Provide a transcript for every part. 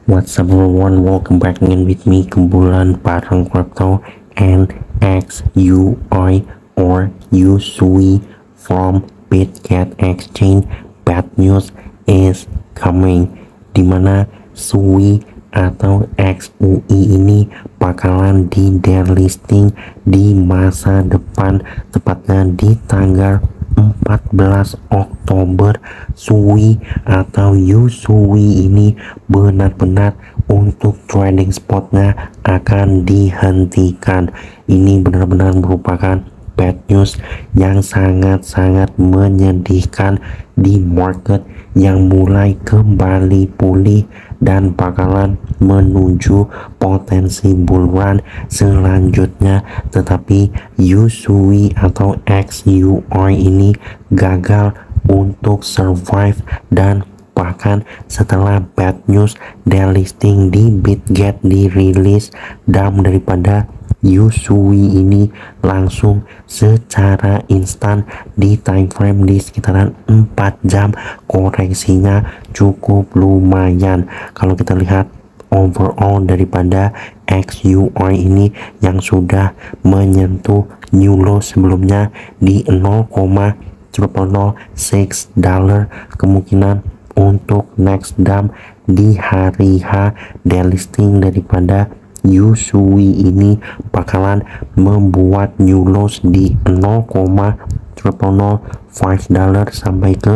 What's up everyone, welcome back again with me Kumpulan Bareng Crypto and XUI or USUI from BitGet Exchange. Bad news is coming, dimana SUI atau XUI ini bakalan di delisting di masa depan, tepatnya di tanggal 14 Oktober. SUI atau USUI ini benar-benar untuk trading spotnya akan dihentikan. Ini benar-benar merupakan bad news yang sangat-sangat menyedihkan di market yang mulai kembali pulih dan bakalan menuju potensi bull run selanjutnya. Tetapi USUI atau XUI ini gagal untuk survive, dan bahkan setelah bad news delisting di BitGet dirilis, DAM daripada USUI ini langsung secara instan di time frame di sekitaran 4 jam koreksinya cukup lumayan. Kalau kita lihat overall daripada XUI ini yang sudah menyentuh new low sebelumnya di 0,006 dollar, kemungkinan untuk next DAM di hari H delisting daripada USUI ini bakalan membuat new lows di 0,005 dollar sampai ke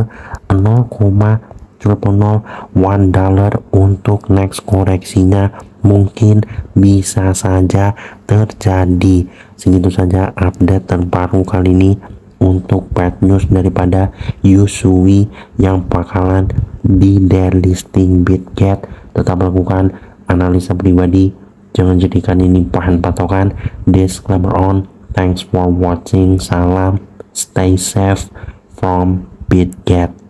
0,001 dollar. Untuk next koreksinya mungkin bisa saja terjadi. Segitu saja update terbaru kali ini untuk bad news daripada USUI yang bakalan di delisting BitGet. Tetap lakukan analisa pribadi, jangan jadikan ini bahan patokan. Disclaimer on. Thanks for watching. Salam, stay safe from BitGet.